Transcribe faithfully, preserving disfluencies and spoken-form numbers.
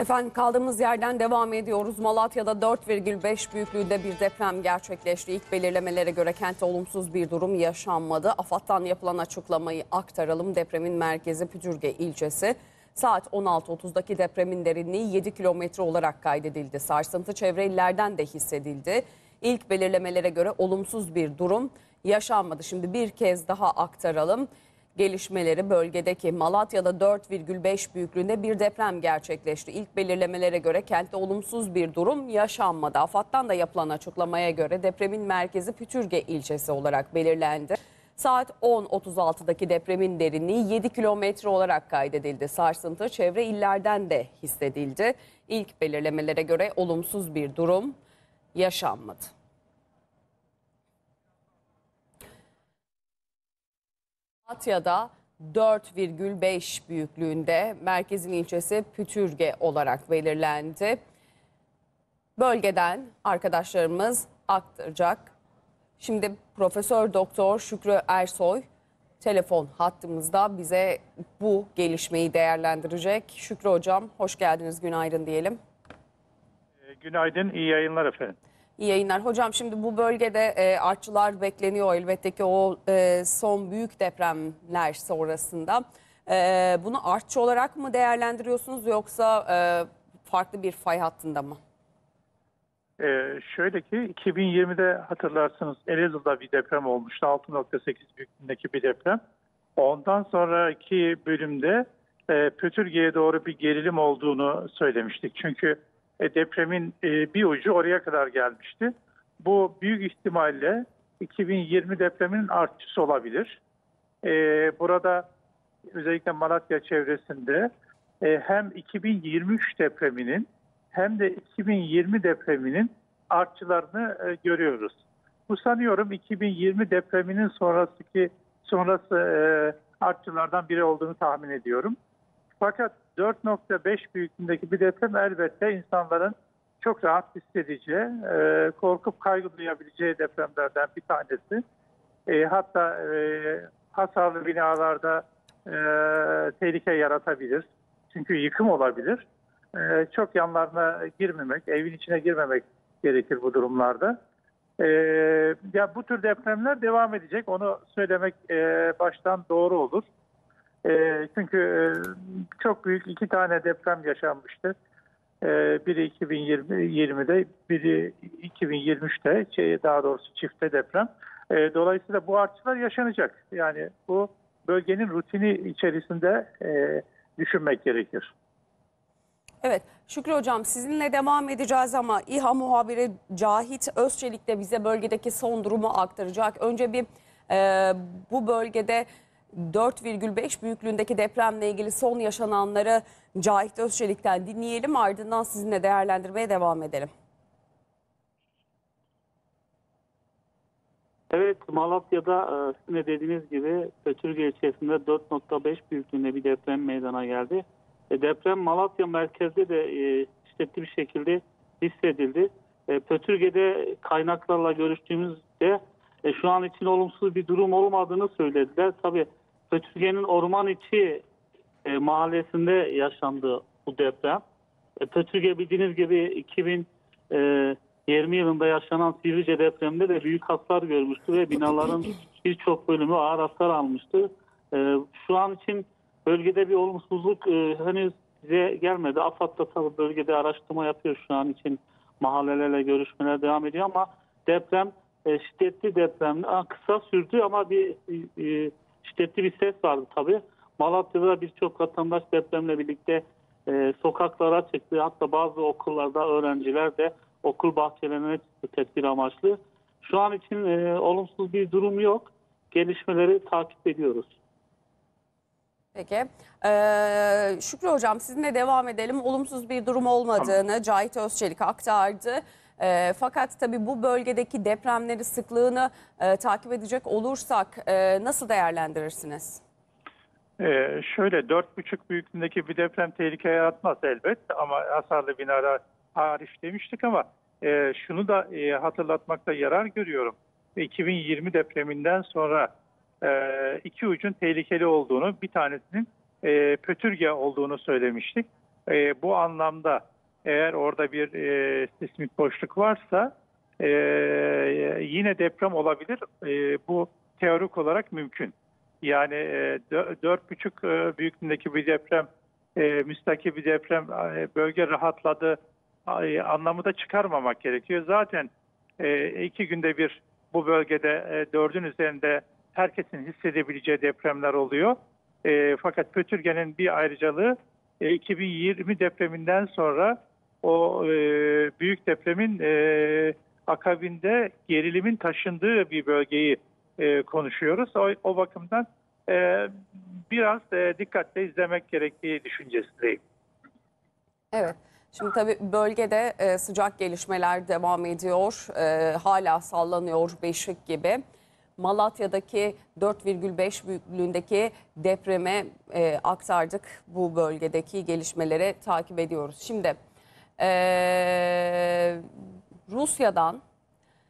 Efendim kaldığımız yerden devam ediyoruz. Malatya'da dört virgül beş büyüklüğünde bir deprem gerçekleşti. İlk belirlemelere göre kentte olumsuz bir durum yaşanmadı. AFAD'dan yapılan açıklamayı aktaralım. Depremin merkezi Pütürge ilçesi. Saat on altı otuzdaki depremin derinliği yedi kilometre olarak kaydedildi. Sarsıntı çevre illerden de hissedildi. İlk belirlemelere göre olumsuz bir durum yaşanmadı. Şimdi bir kez daha aktaralım gelişmeleri. Bölgedeki Malatya'da dört virgül beş büyüklüğünde bir deprem gerçekleşti. İlk belirlemelere göre kentte olumsuz bir durum yaşanmadı. AFAD'dan da yapılan açıklamaya göre depremin merkezi Pütürge ilçesi olarak belirlendi. Saat on otuz altıdaki depremin derinliği yedi kilometre olarak kaydedildi. Sarsıntı çevre illerden de hissedildi. İlk belirlemelere göre olumsuz bir durum yaşanmadı. Malatya'da dört virgül beş büyüklüğünde merkezin ilçesi Pütürge olarak belirlendi. Bölgeden arkadaşlarımız aktaracak. Şimdi Profesör Doktor Şükrü Ersoy telefon hattımızda bize bu gelişmeyi değerlendirecek. Şükrü Hocam hoş geldiniz, günaydın diyelim. Günaydın, iyi yayınlar efendim. İyi yayınlar. Hocam şimdi bu bölgede e, artçılar bekleniyor elbette ki o e, son büyük depremler sonrasında. E, bunu artçı olarak mı değerlendiriyorsunuz yoksa e, farklı bir fay hattında mı? Ee, şöyle ki iki bin yirmide hatırlarsınız Elazığ'da bir deprem olmuştu. altı nokta sekiz büyüklüğündeki bir deprem. Ondan sonraki bölümde e, Pötürge'ye doğru bir gerilim olduğunu söylemiştik. Çünkü e, depremin e, bir ucu oraya kadar gelmişti. Bu büyük ihtimalle iki bin yirmi depreminin artçısı olabilir. E, burada özellikle Malatya çevresinde e, hem iki bin yirmi üç depreminin hem de iki bin yirmi depreminin artçılarını e, görüyoruz. Bu sanıyorum iki bin yirmi depreminin sonrasındaki sonrası e, artçılardan biri olduğunu tahmin ediyorum. Fakat dört nokta beş büyüklüğündeki bir deprem elbette insanların çok rahat hissedeceği, e, korkup kaygı duyabileceği depremlerden bir tanesi. E, hatta e, hasarlı binalarda e, tehlike yaratabilir. Çünkü yıkım olabilir. Ee, çok yanlarına girmemek, evin içine girmemek gerekir bu durumlarda. Ee, ya bu tür depremler devam edecek. Onu söylemek e, baştan doğru olur. E, çünkü e, çok büyük iki tane deprem yaşanmıştı. E, biri iki bin yirmide, biri iki bin yirmi üçte, şey, daha doğrusu çifte deprem. E, dolayısıyla bu artışlar yaşanacak. Yani bu bölgenin rutini içerisinde e, düşünmek gerekir. Evet, Şükrü Hocam sizinle devam edeceğiz ama İHA muhabiri Cahit Özçelik de bize bölgedeki son durumu aktaracak. Önce bir e, bu bölgede dört virgül beş büyüklüğündeki depremle ilgili son yaşananları Cahit Özçelik'ten dinleyelim. Ardından sizinle değerlendirmeye devam edelim. Evet, Malatya'da sizin de dediğiniz gibi Pötürge ilçesinde dört nokta beş büyüklüğünde bir deprem meydana geldi. E, deprem Malatya merkezde de e, şiddetli bir şekilde hissedildi. E, Pötürge'de kaynaklarla görüştüğümüzde e, şu an için olumsuz bir durum olmadığını söylediler. Tabii Pötürge'nin orman içi e, mahallesinde yaşandı bu deprem. E, Pötürge bildiğiniz gibi iki bin yirmi yılında yaşanan Sivrice depreminde de büyük hasar görmüştü ve binaların birçok bölümü ağır hasar almıştı. E, şu an için bölgede bir olumsuzluk e, henüz bize gelmedi. AFAD da tabii bölgede araştırma yapıyor şu an için. Mahallelerle görüşmeler devam ediyor ama deprem e, şiddetli deprem. A, kısa sürdü ama bir e, şiddetli bir ses vardı tabii. Malatya'da birçok vatandaş depremle birlikte e, sokaklara çıktı. Hatta bazı okullarda öğrenciler de okul bahçelerine çıktı tedbir amaçlı. Şu an için e, olumsuz bir durum yok. Gelişmeleri takip ediyoruz. Peki. Ee, Şükrü Hocam sizinle devam edelim. Olumsuz bir durum olmadığını tamam. Cahit Özçelik aktardı. E, fakat tabii bu bölgedeki depremleri sıklığını e, takip edecek olursak e, nasıl değerlendirirsiniz? Ee, şöyle dört buçuk büyüklüğündeki bir deprem tehlike yaratmaz elbet ama hasarlı binalar hariç demiştik ama e, şunu da e, hatırlatmakta yarar görüyorum. iki bin yirmi depreminden sonra e, iki ucun tehlikeli olduğunu, bir tanesinin e, Pötürge olduğunu söylemiştik. E, bu anlamda eğer orada bir e, sismik boşluk varsa e, yine deprem olabilir. E, bu teorik olarak mümkün. Yani e, dört buçuk e, büyüklüğündeki bir deprem, e, müstakil bir deprem, e, bölge rahatladı e, anlamı da çıkarmamak gerekiyor. Zaten e, iki günde bir bu bölgede e, dördün üzerinde herkesin hissedebileceği depremler oluyor. E, fakat Pötürge'nin bir ayrıcalığı e, iki bin yirmi depreminden sonra o e, büyük depremin e, akabinde gerilimin taşındığı bir bölgeyi e, konuşuyoruz. O, o bakımdan e, biraz e, dikkatle izlemek gerektiği düşüncesindeyim. Evet. Şimdi tabii bölgede e, sıcak gelişmeler devam ediyor. E, hala sallanıyor beşik gibi. Malatya'daki dört virgül beş büyüklüğündeki depreme e, aktardık. Bu bölgedeki gelişmeleri takip ediyoruz. Şimdi e, Rusya'dan